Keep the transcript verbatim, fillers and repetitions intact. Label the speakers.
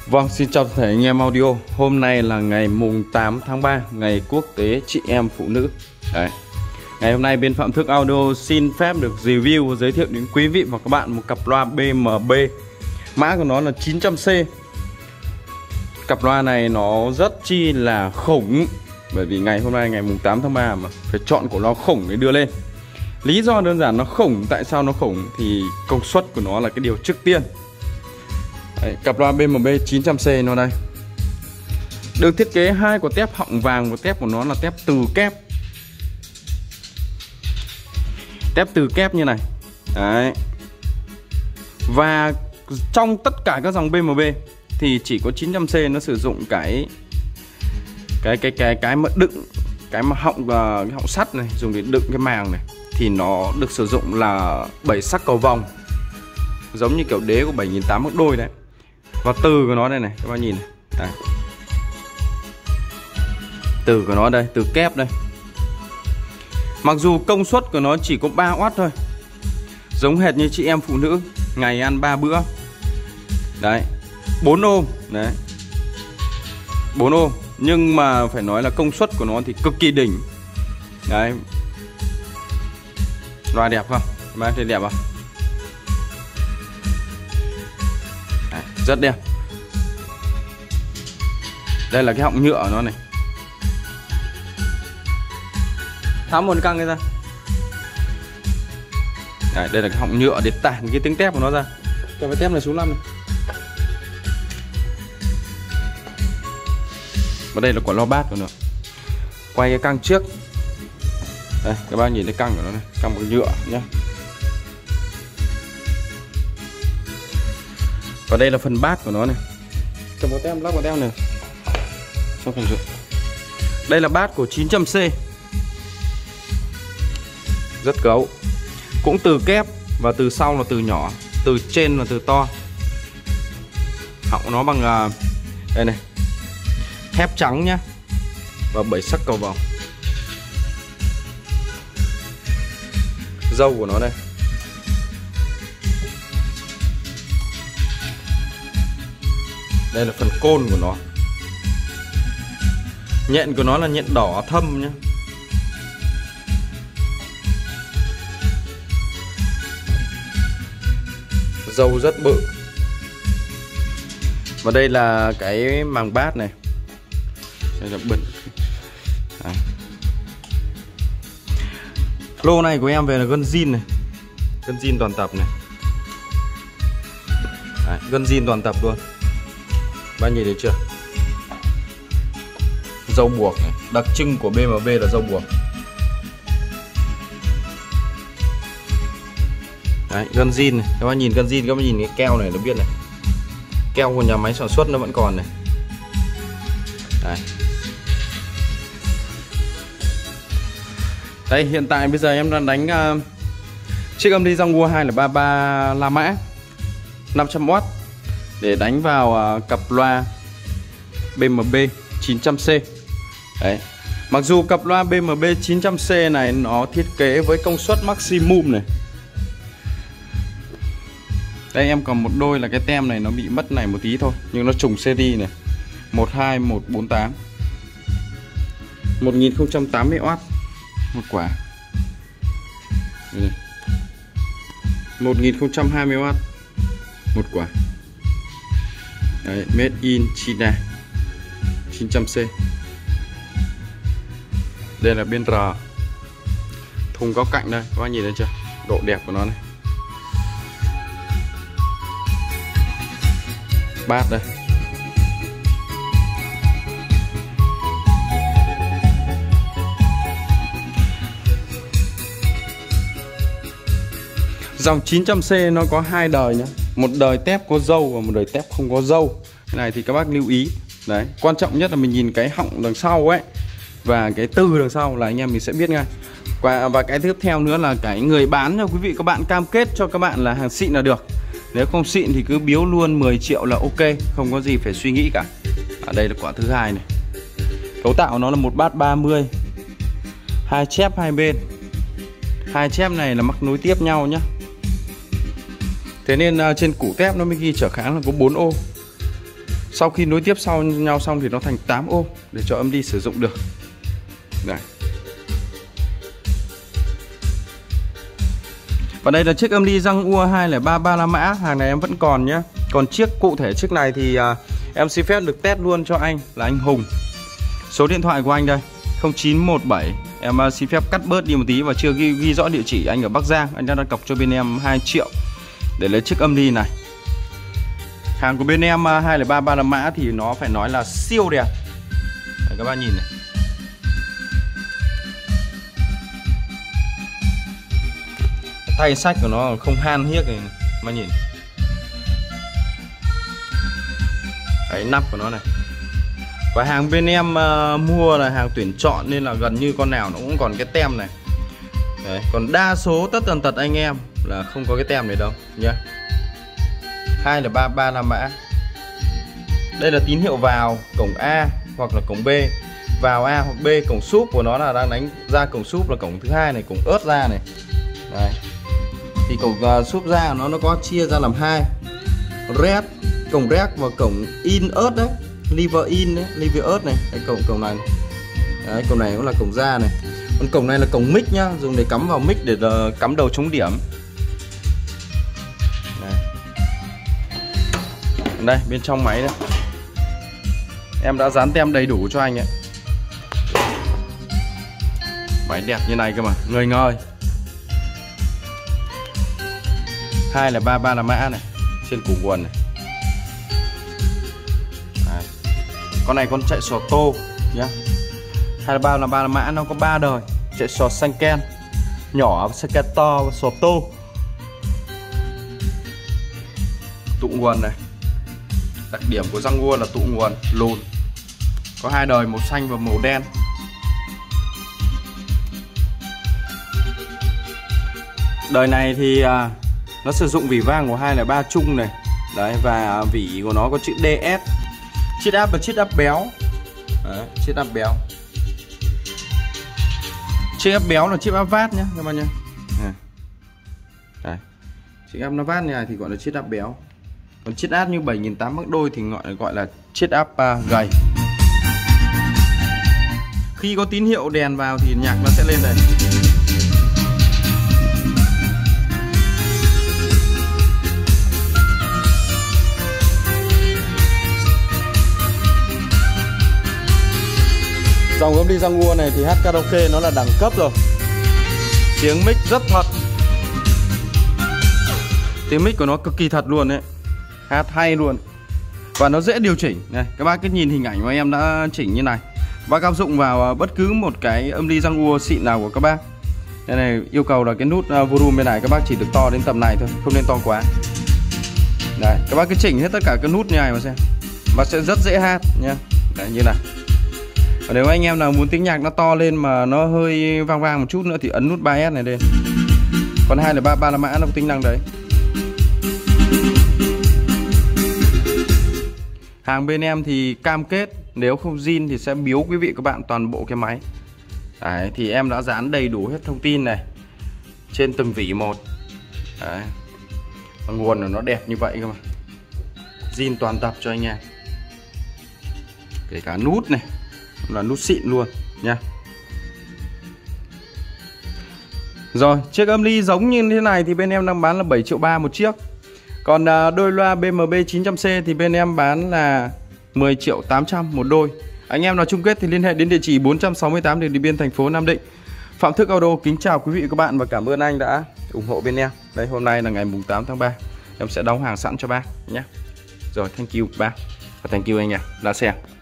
Speaker 1: Vâng, xin chào tất cả anh em audio. Hôm nay là ngày mùng tám tháng ba, ngày quốc tế chị em phụ nữ. Đấy. Ngày hôm nay bên Phạm Thức Audio xin phép được review và giới thiệu đến quý vị và các bạn một cặp loa B M B. Mã của nó là chín trăm C. Cặp loa này nó rất chi là khủng, bởi vì ngày hôm nay ngày mùng tám tháng ba mà phải chọn của loa khủng để đưa lên. Lý do đơn giản nó khủng, tại sao nó khủng thì công suất của nó là cái điều trước tiên. Đấy, cặp loa B M B chín trăm C nó đây. Được thiết kế hai của tép họng vàng và tép của nó là tép từ kép. Tép từ kép như này. Đấy. Và trong tất cả các dòng B M B thì chỉ có chín trăm C nó sử dụng cái cái cái cái cái mà đựng cái mà họng uh, cái họng sắt này, dùng để đựng cái màng này, thì nó được sử dụng là bảy sắc cầu vòng, giống như kiểu đế của bảy nghìn tám trăm mức đôi đấy. Và từ của nó đây này, các bạn nhìn này. Đây. Từ của nó đây, từ kép đây. Mặc dù công suất của nó chỉ có ba oát thôi, giống hệt như chị em phụ nữ ngày ăn ba bữa. Đấy, bốn ôm. Đấy, bốn ôm. Nhưng mà phải nói là công suất của nó thì cực kỳ đỉnh. Đấy. Loa đẹp không? Các bạn thấy đẹp không? Đấy, rất đẹp. Đây là cái họng nhựa của nó này. Tháo một căng cái ra. Đấy, đây là cái họng nhựa để tản cái tiếng tép của nó ra. Cho cái tép này xuống năm này. Và đây là quả loa bát của nó. Quay cái căng trước. Đây, các bạn nhìn thấy căng của nó này, căng bằng nhựa nhá. Và đây là phần bát của nó này. Cầm vào tem, lắp vào tem này. Xong phần rượu. Đây là bát của chín trăm C. Rất gấu. Cũng từ kép và từ sau là từ nhỏ, từ trên là từ to. Họng nó bằng đây này, thép trắng nhá. Và bảy sắc cầu vòng. Dâu của nó đây. Đây là phần côn của nó. Nhện của nó là nhện đỏ thâm nhá. Dâu rất bự. Và đây là cái màng bát này. Đây là bẩn. Đấy. Lô này của em về là gân zin này. Gân zin toàn tập này. Đấy, gân zin toàn tập luôn. Bạn nhìn thấy chưa? Dâu buộc này. Đặc trưng của B M B là dâu buộc. Đấy, gân zin này. Các bạn nhìn gân zin, các bạn nhìn cái keo này nó biết này. Keo của nhà máy sản xuất nó vẫn còn này. Đấy. Đây, hiện tại bây giờ em đang đánh uh, chiếc âm ly Dongwoo hai không ba ba La Mã năm trăm oát để đánh vào uh, cặp loa B M B chín trăm C. Đấy. Mặc dù cặp loa B M B chín trăm C này nó thiết kế với công suất maximum này. Đây em còn một đôi là cái tem này nó bị mất này một tí thôi, nhưng nó trùng series này. một hai một bốn tám. một nghìn không trăm tám mươi oát một quả. Đây. một nghìn không trăm hai mươi oát một quả. Đấy, made in China chín trăm C. Đây là bên R. Thùng góc cạnh đây, các bạn nhìn thấy chưa? Độ đẹp của nó này. Bát đây. Dòng chín trăm C nó có hai đời nhá. Một đời tép có dâu và một đời tép không có dâu. Cái này thì các bác lưu ý. Đấy, quan trọng nhất là mình nhìn cái họng đằng sau ấy và cái từ đằng sau là anh em mình sẽ biết ngay. Và, và cái tiếp theo nữa là cái người bán cho quý vị các bạn cam kết cho các bạn là hàng xịn là được. Nếu không xịn thì cứ biếu luôn mười triệu là ok, không có gì phải suy nghĩ cả. Ở đây là quả thứ hai này. Cấu tạo nó là một bát ba mươi, hai chép hai bên. Hai chép này là mắc nối tiếp nhau nhá. Thế nên uh, trên củ tép nó mới ghi trở kháng là có bốn ô. Sau khi nối tiếp sau nhau xong thì nó thành tám ôm để cho âm ly sử dụng được. Đây. Và đây là chiếc âm ly răng ua hai không ba ba la mã. Hàng này em vẫn còn nhé. Còn chiếc cụ thể chiếc này thì uh, em xin phép được test luôn cho anh là anh Hùng. Số điện thoại của anh đây không chín một bảy. Em uh, xin phép cắt bớt đi một tí và chưa ghi, ghi rõ địa chỉ. Anh ở Bắc Giang. Anh đã đặt cọc cho bên em hai triệu để lấy chiếc âm ly này. Hàng của bên em uh, hai không ba ba la mã thì nó phải nói là siêu đẹp. Đấy, các bạn nhìn này. Tay sách của nó không han hiếc này, này mà nhìn. Đấy, nắp của nó này. Và hàng bên em uh, mua là hàng tuyển chọn nên là gần như con nào nó cũng còn cái tem này. Đấy, còn đa số tất tần tật anh em là không có cái tem này đâu nhá. hai không ba ba la mã. Đây là tín hiệu vào cổng A hoặc là cổng B. Vào A hoặc B, cổng súp của nó là đang đánh ra cổng súp là cổng thứ hai này, cổng ớt ra này. Đấy. Thì cổng uh, súp ra của nó nó có chia ra làm hai. Red, cổng red và cổng in ớt đấy, liver in đấy, liver ớt này. Cái cổng cổng này. Đấy, cổng này cũng là cổng ra này. Còn cổng này là cổng mic nhá, dùng để cắm vào mic để uh, cắm đầu chống điểm. Đấy. Đây, bên trong máy đây. Em đã dán tem đầy đủ cho anh ấy. Máy đẹp như này cơ mà, ngời ngời. hai không ba ba la mã này, trên củ nguồn này. Đấy. Con này con chạy sò tô nhá. hai không ba ba la mã nó có ba đời, chạy sò xanh ken, nhỏ, xanh ken to và sò tô. Tụ nguồn này. Đặc điểm của răng ua là tụ nguồn lùn. Có hai đời, màu xanh và màu đen. Đời này thì à, nó sử dụng vỉ vang của hai không ba chung này. Đấy, và vỉ của nó có chữ đê ét. Chiết áp và chiết áp béo. Đấy, chiết áp béo. Chiết áp béo là chiết áp vát nhé các bạn nhé. Đấy. Chiết áp nó vát này thì gọi là chiết áp béo. Còn chiết áp như bảy nghìn tám trăm mắc đôi thì gọi là gọi là chiết áp uh, gầy. Khi có tín hiệu đèn vào thì nhạc nó sẽ lên đây. Dòng âm ly răng ua này thì hát karaoke nó là đẳng cấp rồi. Tiếng mic rất thật. Tiếng mic của nó cực kỳ thật luôn đấy. Hát hay luôn. Và nó dễ điều chỉnh. Này, các bác cứ nhìn hình ảnh mà em đã chỉnh như này. Các bác áp dụng vào bất cứ một cái âm ly răng ua xịn nào của các bác. Đây này, yêu cầu là cái nút volume bên này các bác chỉ được to đến tầm này thôi, không nên to quá. Đấy, các bác cứ chỉnh hết tất cả các nút như này mà xem. Và sẽ rất dễ hát nha. Đấy, như này. Và nếu anh em nào muốn tiếng nhạc nó to lên mà nó hơi vang vang một chút nữa thì ấn nút ba ét này lên. Còn hai không ba ba la mã nó có tính năng đấy. Hàng bên em thì cam kết nếu không zin thì sẽ biếu quý vị các bạn toàn bộ cái máy. Đấy, thì em đã dán đầy đủ hết thông tin này trên từng vỉ một. Đấy. Và nguồn của nó đẹp như vậy cơ mà. Zin toàn tập cho anh em. Kể cả nút này là nút xịn luôn nha. Rồi, chiếc âm ly giống như thế này thì bên em đang bán là bảy triệu ba một chiếc. Còn uh, đôi loa bê em bê chín trăm C thì bên em bán là mười triệu tám trăm một đôi. Anh em nào chung kết thì liên hệ đến địa chỉ bốn trăm sáu mươi tám Đường Điện Biên, thành phố Nam Định. Phạm Thức Auto kính chào quý vị và các bạn và cảm ơn anh đã ủng hộ bên em. Đây, hôm nay là ngày mùng tám tháng ba. Em sẽ đóng hàng sẵn cho bác nhé. Rồi, thank you bác. Và thank you anh em. Là xe.